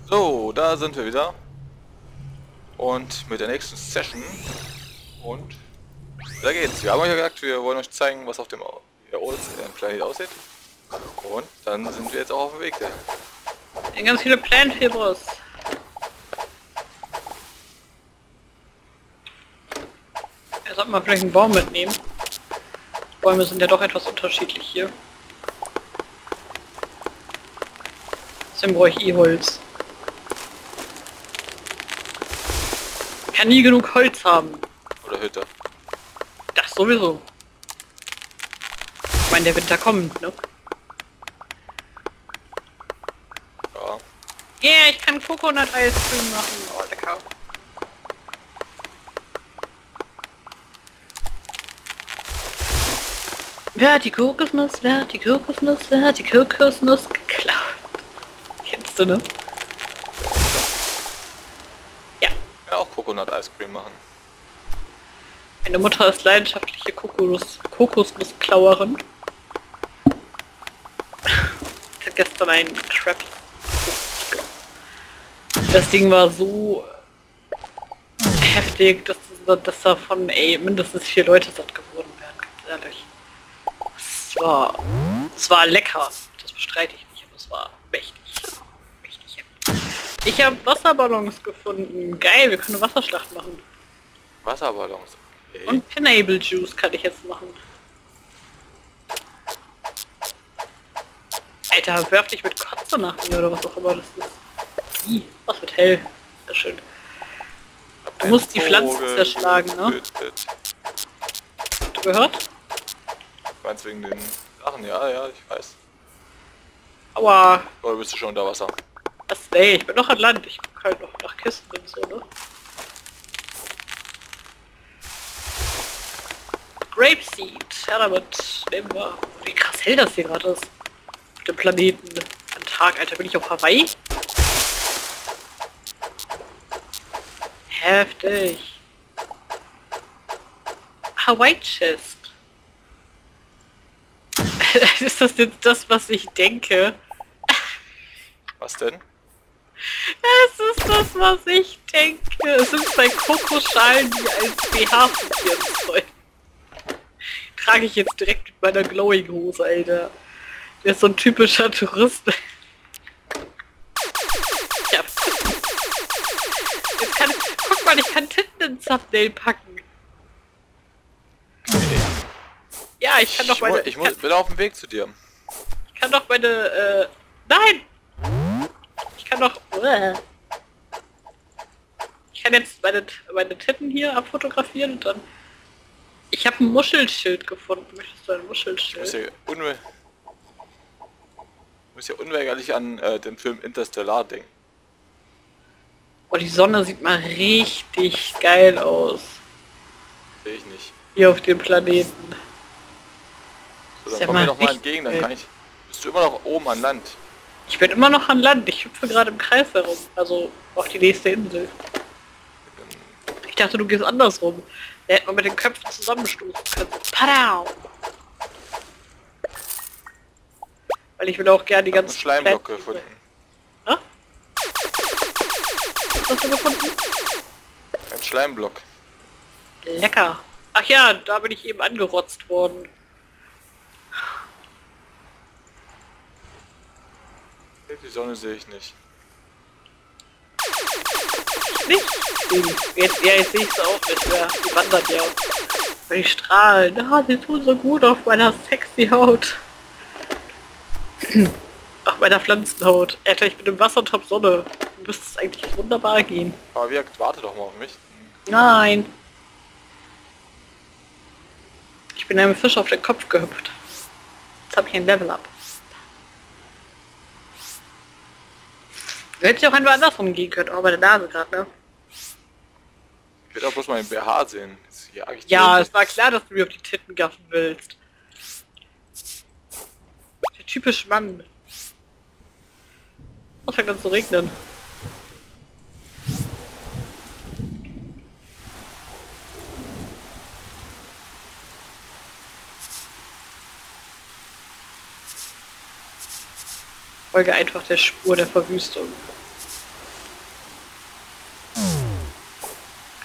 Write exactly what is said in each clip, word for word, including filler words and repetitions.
So, da sind wir wieder. Und mit der nächsten Session. Und da geht's. Wir haben euch ja gesagt, wir wollen euch zeigen, was auf dem Planet aussieht. Und dann sind wir jetzt auch auf dem Weg dahin. Ja, ganz viele Plant Fibros. Ja, sollte man vielleicht einen Baum mitnehmen. Bäume sind ja doch etwas unterschiedlich hier. Deswegen brauche ich eh Holz. Ich kann nie genug Holz haben. Oder Hütte. Das sowieso. Ich meine, der Winter kommt, ne? Ja. Ja, yeah, ich kann Coconut Ice Cream machen. Oh, lecker. Wer hat die Kokosnuss? Wer hat die Kokosnuss? Wer hat die Kokosnuss geklaut? Kennst du, ne? Ja. Ja, auch Coconut Ice Cream machen. Meine Mutter ist leidenschaftliche Kokos Kokosnussklauerin. Ich hatte gestern einen Trap. Das Ding war so heftig, dass, dass davon ey, mindestens vier Leute satt geworden wären, ganz ehrlich. Es war, es war lecker, das bestreite ich nicht, aber es war mächtig. mächtig. Ich habe Wasserballons gefunden. Geil, wir können eine Wasserschlacht machen. Wasserballons. Okay. Und Pineapple Juice kann ich jetzt machen. Alter, werf dich mit Kotze nach mir oder was auch immer das ist. Ih, was wird hell. Sehr schön. Du musst die Pflanzen zerschlagen, ne? Hast du gehört? Meinst du wegen den Sachen? Ja, ja, ich weiß. Aua. Oder bist du schon unter Wasser? Was? Nee, ich bin noch an Land. Ich guck halt noch nach Kisten und so, ne? Grapeseed. Ja, damit nehmen wir. Wie krass hell das hier gerade ist. Auf dem Planeten. Am Tag, Alter. Bin ich auf Hawaii? Heftig. Hawaii Chest. Ist das jetzt das, was ich denke? Was denn? Es ist das, was ich denke. Es sind zwei Kokoschalen, die als B H fungieren sollen. Trage ich jetzt direkt mit meiner Glowing-Hose, Alter. Der ist so ein typischer Tourist. Ja. Jetzt kann ich, guck mal, ich kann Titten ins Thumbnail packen. Okay. Ja, ich kann doch meine... Ich, muss, ich bin auf dem Weg zu dir. Ich kann doch meine... Äh, nein! Ich kann doch... Äh, ich kann jetzt meine, meine Titten hier abfotografieren und dann... Ich habe ein Muschelschild gefunden. Möchtest du ein Ich Muschelschild? muss hier, unwe ich muss hier unweigerlich an äh, den Film Interstellar denken. Oh, die Sonne sieht mal richtig geil aus. Sehe ich nicht. Hier auf dem Planeten. So, Ist dann ja komm mir mal doch mal richtig entgegen, dann geil. kann ich... Bist du immer noch oben an Land? Ich bin immer noch an Land. Ich hüpfe gerade im Kreis herum. Also auf die nächste Insel. Ich dachte, du gehst andersrum. Da hätte man mit den Köpfen zusammenstoßen können. Padau! Weil ich will auch gerne die Ich hab einen ganzen... Schleimblock Pflanzen- gefunden. Hä? Was hast du gefunden? Ein Schleimblock. Lecker. Ach ja, da bin ich eben angerotzt worden. Die Sonne sehe ich nicht. Nicht? Jetzt, ja, jetzt sehe ich es auch nicht mehr. Die wandert ja. Weil die strahlen. Ah, sie tun so gut auf meiner sexy Haut. Auf meiner Pflanzenhaut. Alter, ich bin im Wassertop Sonne. Du müsstest eigentlich wunderbar gehen. Aber wie, warte doch mal auf mich. Nein. Ich bin einem Fisch auf den Kopf gehüpft. Jetzt habe ich ein Level up. Du hättest ja auch einfach andersrum gehen können. Oh, bei der Nase gerade, ne? Ich will doch bloß mal den B H sehen. Jetzt jag ich Ja, dir- es war klar, dass du mir auf die Titten gaffen willst. Der typische Mann. Es fängt an zu regnen. Folge einfach der Spur der Verwüstung.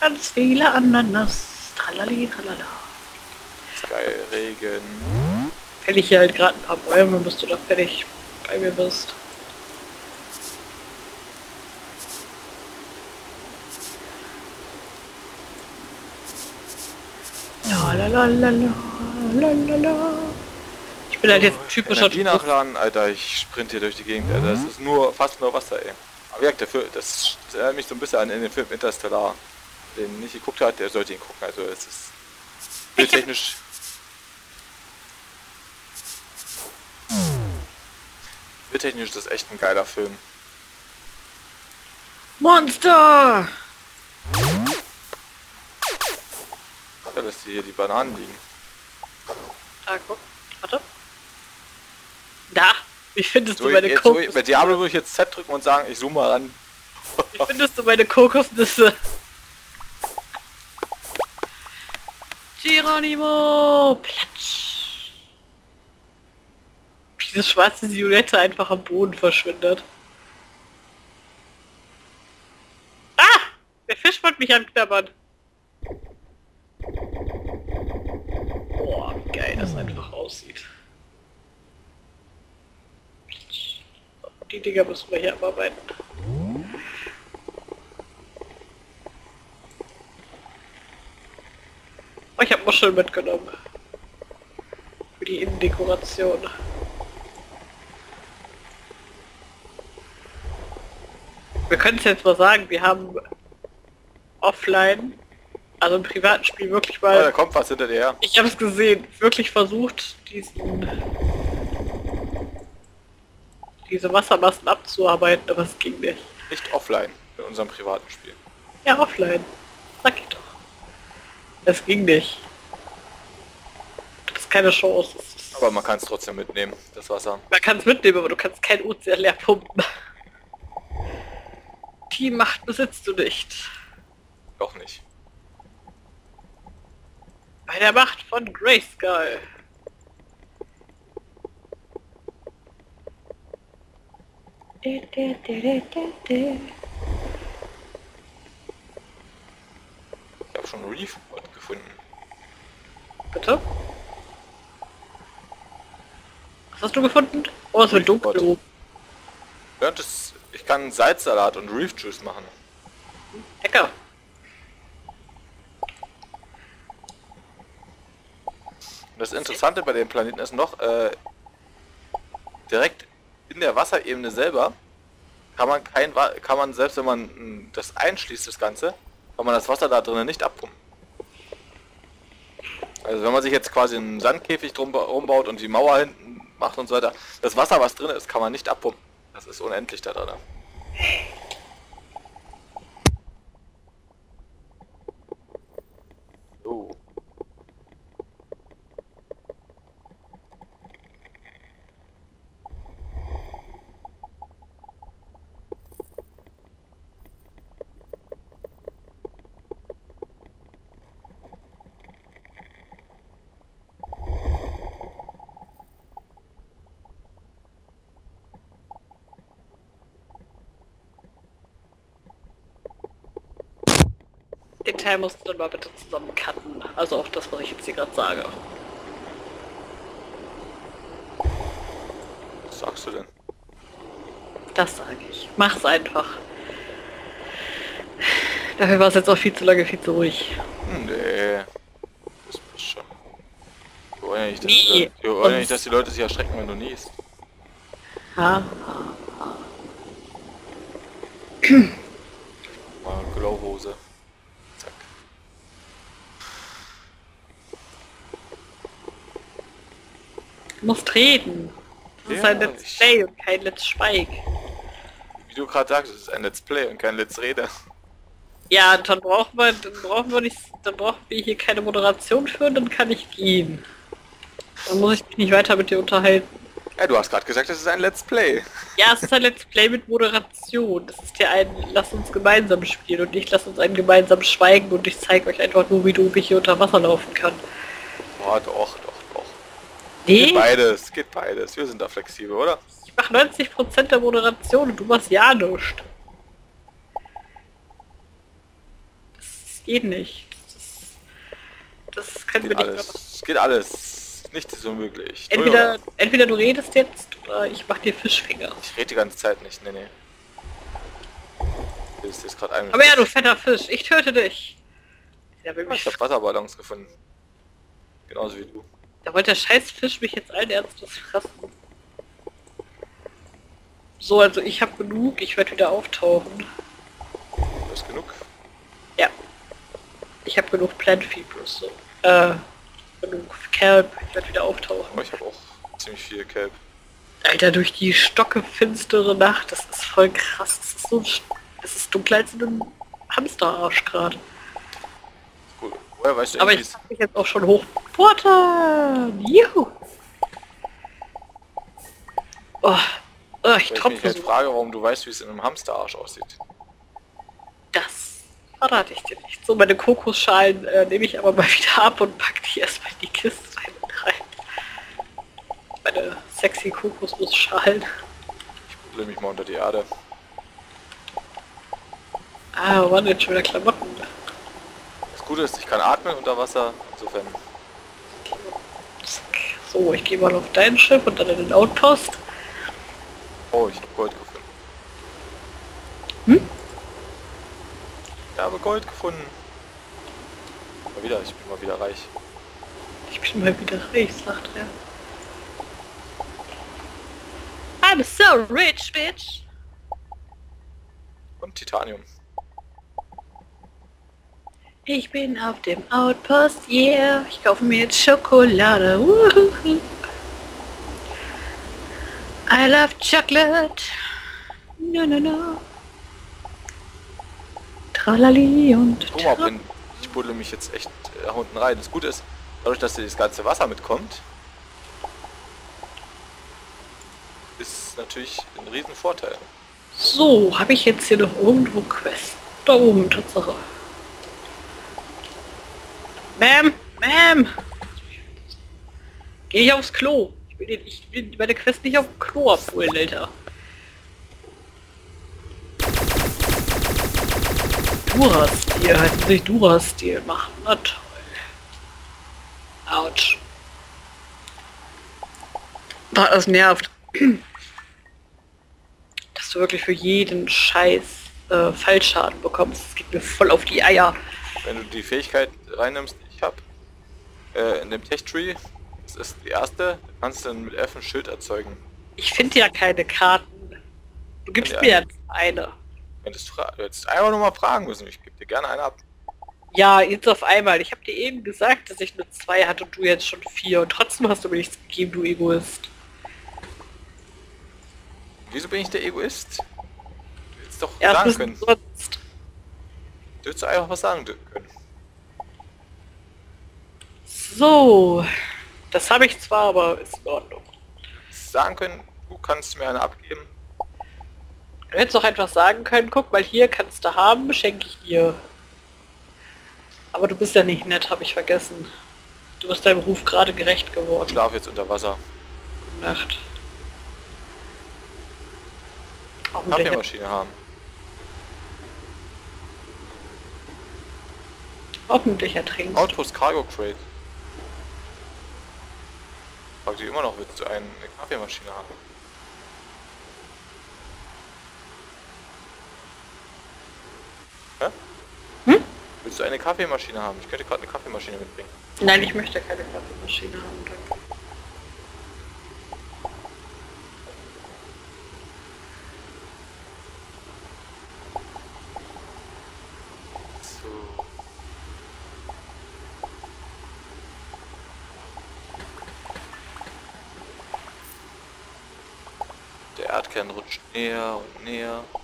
Ganz viele Ananas. Tralali, tralala. Ist geil, Regen. Fäll ich hier halt gerade ein paar Bäume, bis du da fertig bei mir bist. La la la la la la la. Ich bin halt jetzt ein typischer Energie nachladen, Alter, ich sprinte hier durch die Gegend, Alter. Das ist nur, fast nur Wasser, ey. Aber ja, der Film, das erinnert mich so ein bisschen an in den Film Interstellar. Den nicht geguckt hat, der sollte ihn gucken, also es ist bildtechnisch... Bildtechnisch ist das echt ein geiler Film. Monster! Ja, dass hier die Bananen liegen. Da, guck. Warte. Da! Wie findest So, du meine jetzt, so, Kokos? bei Diablo würde ich jetzt Z drücken und sagen, ich zoome mal ran. Wie findest du meine Kokosnüsse? Geronimo! Platsch! Diese schwarze Silhouette einfach am Boden verschwindet. Ah! Der Fisch wollte mich anknabbern. Boah, wie geil das einfach aussieht. Die Dinger müssen wir hier abarbeiten. Oh, ich habe Muscheln mitgenommen. Für die Innendekoration. Wir können es jetzt mal sagen, wir haben offline, also im privaten Spiel wirklich Oh, mal... da kommt was hinter dir her. Ich habe es gesehen, wirklich versucht, diesen... diese Wassermassen abzuarbeiten, aber es ging nicht. Nicht offline, in unserem privaten Spiel. Ja, offline. Sag ich doch. Es ging nicht. Das ist keine Chance. Aber man kann es trotzdem mitnehmen, das Wasser. Man kann es mitnehmen, aber du kannst kein Ozean leer pumpen. Die Macht besitzt du nicht. Doch nicht. Bei der Macht von Grayskull. Ich habe schon Reef gefunden. Bitte? Was hast du gefunden? Oh, es wird dunkel. Reefpot. Ja, das, ich kann Salzsalat und Reef Juice machen. Lecker. Und das Interessante bei dem Planeten ist noch, äh, direkt in der Wasserebene selber kann man kein Wa kann man, selbst wenn man mh, das einschließt, das Ganze, kann man das Wasser da drinnen nicht abpumpen. Also wenn man sich jetzt quasi einen Sandkäfig drum rumbaut und die Mauer hinten macht und so weiter, das Wasser, was drin ist, kann man nicht abpumpen. Das ist unendlich da drin. So. Den Teil musst du dann mal bitte zusammen cutten. Also auch das, was ich jetzt hier gerade sage. Was sagst du denn? Das sage ich. Mach's einfach. Dafür war es jetzt auch viel zu lange, viel zu ruhig. Hm, nee. Das passt schon. Wir wollen ja nicht, dass, Nee, die, Leute, wir wollen ja und- nicht, dass die Leute sich erschrecken, wenn du niest. Ha. Mal Glowhose. Zack. Du musst reden. Das ist Ja, ein Let's ich- Play und kein Let's Schweig. Wie du gerade sagst, es ist ein Let's Play und kein Let's Rede. Ja, dann brauchen wir, dann brauchen wir nicht, dann brauchen wir hier keine Moderation führen, dann kann ich gehen. Dann muss ich mich nicht weiter mit dir unterhalten. Ja, du hast gerade gesagt, es ist ein Let's Play. Ja, es ist ein Let's Play mit Moderation. Das ist ja ein, lass uns gemeinsam spielen und nicht lass uns ein gemeinsam schweigen und ich zeige euch einfach nur, wie du mich hier unter Wasser laufen kann. Boah, doch, doch, doch. Geht Nee, beides, geht beides. Wir sind da flexibel, oder? ich mach neunzig Prozent der Moderation und du machst ja nichts. Das geht nicht. Das, das können wir Geht nicht mehr machen. alles. Es geht alles. Nichts ist unmöglich. Entweder, entweder du redest jetzt oder ich mach dir Fischfinger. Ich rede die ganze Zeit nicht, nee, nee. Das ist jetzt gerade ein. Aber ja, du fetter Fisch, ich töte dich. Der will mich Ich habe Wasserballons gefunden. Genauso wie du. Da wollte der scheiß Fisch mich jetzt allen Ernstes fressen. So, also ich habe genug, ich werde wieder auftauchen. Du hast genug. Ja. Ich habe genug Plant Fibers, so. Äh, genug Kelp, ich werde wieder auftauchen. Oh, ich habe auch ziemlich viel Kelp. Alter, durch die stockefinstere Nacht, das ist voll krass. Das ist so ein St- es ist dunkler als in einem Hamsterarsch gerade. Cool. Woher weißt du Aber eigentlich, ich hab mich jetzt auch schon hoch. Porter! Juhu! Oh, oh, ich weil ich mich tropfe halt so. frage, warum du weißt, wie es in einem Hamsterarsch aussieht. Das verrate ich dir nicht. So, meine Kokosschalen äh, nehme ich aber mal wieder ab und pack die erstmal in die Kiste rein. Meine sexy Kokosnussschalen. Ich buddle mich mal unter die Erde. Ah, Mann, jetzt schon wieder Klamotten. Das Gute ist, ich kann atmen unter Wasser. Insofern. So, ich gehe mal auf dein Schiff und dann in den Outpost. Oh, ich habe Gold gefunden. Hm? Ich habe Gold gefunden. Mal wieder, ich bin mal wieder reich. Ich bin mal wieder reich, sagt er. I'm so rich, bitch. Und Titanium. Ich bin auf dem Outpost, yeah. Ich kaufe mir jetzt Schokolade. Woohoo. I love chocolate. No, no, no. Tralali und Guck mal, bin, ich buddle mich jetzt echt äh, unten rein. Das Gute ist, dadurch, dass das ganze Wasser mitkommt, ist natürlich ein riesen Vorteil. So, habe ich jetzt hier noch irgendwo Quest? Da oben, Tatsache. Ma'am, Ma'am! Geh ich aufs Klo. Ich will, den, ich will meine Quest nicht auf dem Klo abholen, Alter. Dura-Stil, hätten sich Dura-Stil machen. Na toll. Autsch. Ah, das nervt. Dass du wirklich für jeden Scheiß äh, Fallschaden bekommst. Das geht mir voll auf die Eier. Wenn du die Fähigkeit reinnimmst, die ich habe, äh, in dem Tech-Tree, das ist die erste, kannst du dann mit F ein Schild erzeugen. Ich finde ja keine Karten. Du gibst Ja. mir jetzt eine. Könntest du fra- du hättest einfach nur mal fragen müssen, ich gebe dir gerne eine ab. Ja, jetzt auf einmal. Ich habe dir eben gesagt, dass ich nur zwei hatte und du jetzt schon vier. Und trotzdem hast du mir nichts gegeben, du Egoist. Wieso bin ich der Egoist? Du hättest doch Ja, sagen das können. ist sonst. Du hättest doch einfach was sagen können. So. Das habe ich zwar, aber ist in Ordnung. Sagen können, du kannst mir eine abgeben. Du hättest auch einfach sagen können, guck mal hier, kannst du haben, schenke ich dir. Aber du bist ja nicht nett, habe ich vergessen. Du bist deinem Ruf gerade gerecht Ich geworden. schlafe jetzt unter Wasser. Gute Nacht. Hoffentlich, Kaffeemaschine haben. hoffentlich ertrinkst. Outpost Cargo Crate. Frag dich immer noch, willst du eine Kaffeemaschine haben? Hä? Hm? Willst du eine Kaffeemaschine haben? Ich könnte gerade eine Kaffeemaschine mitbringen. Nein, ich möchte keine Kaffeemaschine haben. Danke. So. Der Erdkern rutscht näher und näher.